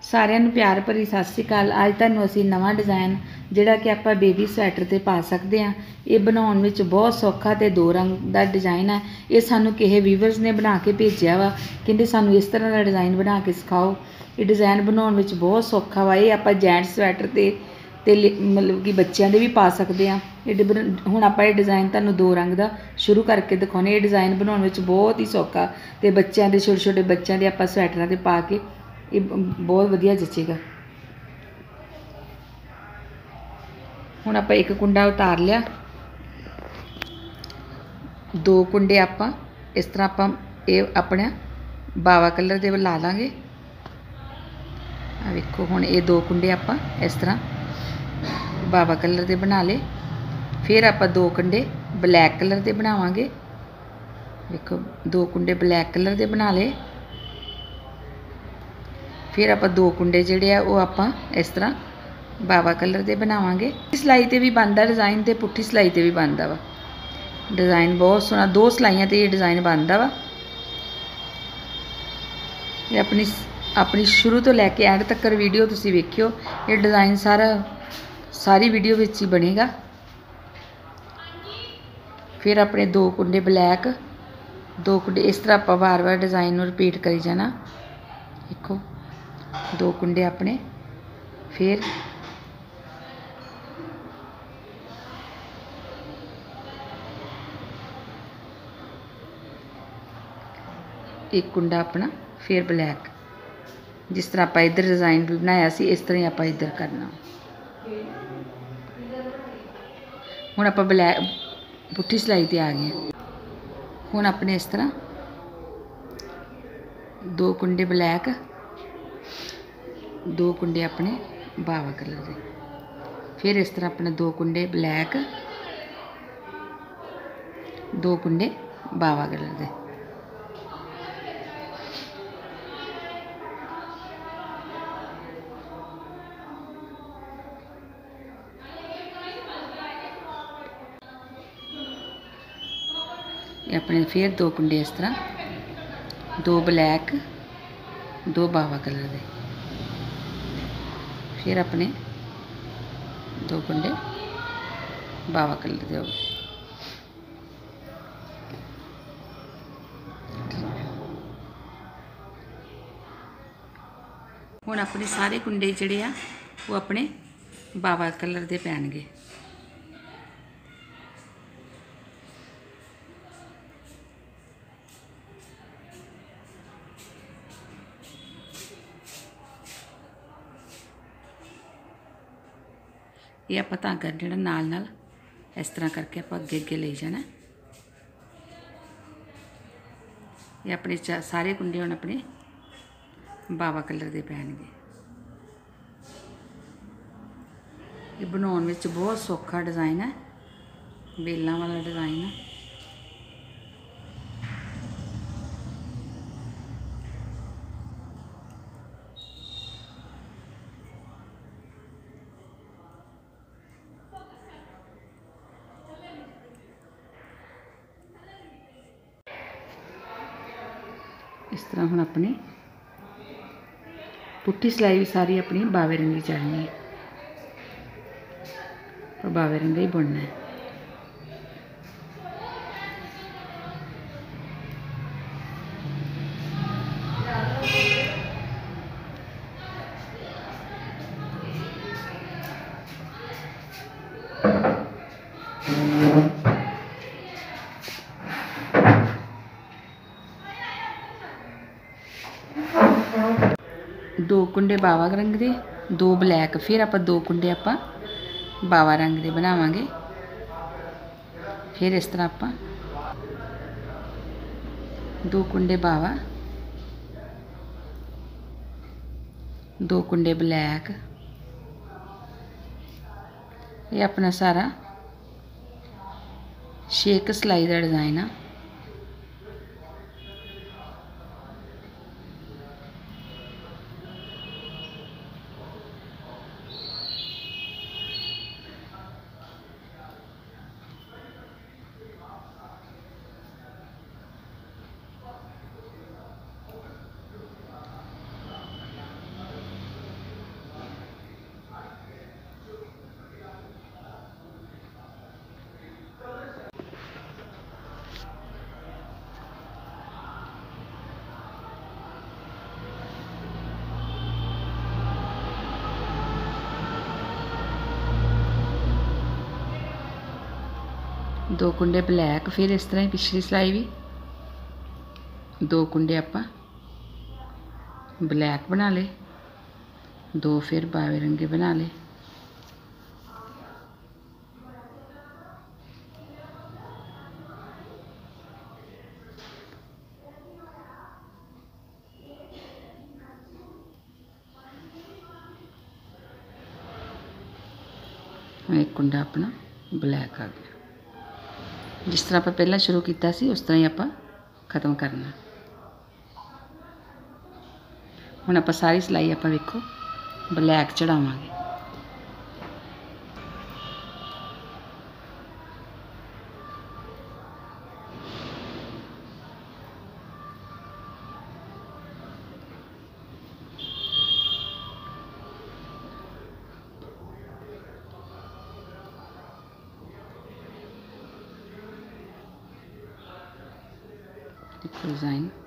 सारिਆਂ ਨੂੰ प्यार भरी सत श्री अकाल। अज तुहानूं असीं नवां डिज़ाइन जिहड़ा कि आपां बेबी स्वैटर ते पा सकते हैं। ये बनाउण विच बहुत सौखा ते दो रंग दा डिज़ाइन है। ये सानूं किसी वीवर्स ने बना के भेजिया वा, कहंदे सानूं इस तरह का डिज़ाइन बना के सिखाओ। ये डिज़ाइन बनाउण विच बहुत सौखा वा। ये आपां जेंट्स स्वैटर ते मतलब कि बच्चों के भी पा सकते हैं। ये हुण आपां ये डिज़ाइन तुहानूं दो रंग का शुरू करके दिखाने। ये डिज़ाइन बनाउण विच बहुत ही सौखा ते बच्चों के छोटे छोटे बच्चों के आपां स्वैटरां ते पा के ये बहुत वधिया जचेगा। हुण आपां एक कुंडा उतार लिया, दो कुंडे आपां इस तरह आपां ये अपने बावा कलर दे ला लांगे। आ वेखो हुण ये दो कुंडे आपां इस तरह बावा कलर दे बना ले। फिर आपां दो कुंडे ब्लैक कलर दे बनावांगे। देखो दो कुंडे ब्लैक कलर दे बना ले। फिर आपां दो कुंडे जिहड़े आ वो आपां इस तरह बावा कलर दे बनावांगे। सिलाई ते भी बनदा डिज़ाइन ते पुट्ठी सिलाई ते भी बनदा वा। डिज़ाइन बहुत सोहना, दो सिलाइयां ते ये डिज़ाइन बनदा वा। ये अपनी शुरू तो लैके एंड तक वीडियो तुसीं वेखियो। ये डिज़ाइन सारी वीडियो विच ही बनेगा। फिर अपने दो कुंडे ब्लैक, दो कुंडे इस तरह आपां बार बार डिज़ाइन नूं रिपीट करी जाना। देखो दो कुंडे अपने, फिर एक कुंडा अपना, फिर ब्लैक। जिस तरह आप इधर डिज़ाइन भी बनाया सी इस तरह आप इधर करना। हुण आप ब्लैक पुट्ठी सिलाई ते आ गए। हुण अपने इस तरह दो कुंडे ब्लैक, दो कुंडे अपने बावा कलर दे, फिर इस तरह अपने दो कुंडे ब्लैक, दो कुंडे बावा कलर दे। अपने फिर दो कुंडे इस तरह, दो ब्लैक, दो बावा कलर दे, फिर अपने दो कुंडे बावा कलर दे हो गए। हुण अपने सारे कुंडे जिहड़े आ वो अपने बावा कलर दे पैणगे। ये आप धागा जिहड़ा नाल इस तरह करके आप अगे अगे ले जाना। ये अपने सारे कुंडे हुण अपने बावा कलर दे पैणगे। ये बनाउण विच बहुत सौखा डिज़ाइन है, बेलां वाला डिज़ाइन है। इस तरह हुण अपनी पुट्ठी सिलाई भी सारी अपनी बावे रंगी चढ़नी है, और बावे रंगा ही बुनना है। दो कुंडे बावा रंग दे, दो ब्लैक, फिर आप दो कुंडे आप बावा रंग दे बनावांगे। फिर इस तरह आप दो कुंडे बावा, दो कुंडे ब्लैक। ये अपना सारा शेक सिलाई का डिज़ाइन है। 2 कुंडे ब्लैक, फिर इस तरह ही पिछली सिलाई भी 2 कुंडे आपां ब्लैक बना ले, 2 फिर बावे रंगे बना ले। एक कुंडा अपना ब्लैक आ गया। जिस तरह आप पहला शुरू किया सी उस तरह ही आप खत्म करना। हुण आप सारी सिलाई आप वेखो ब्लैक चढ़ावांगे। डिजाइन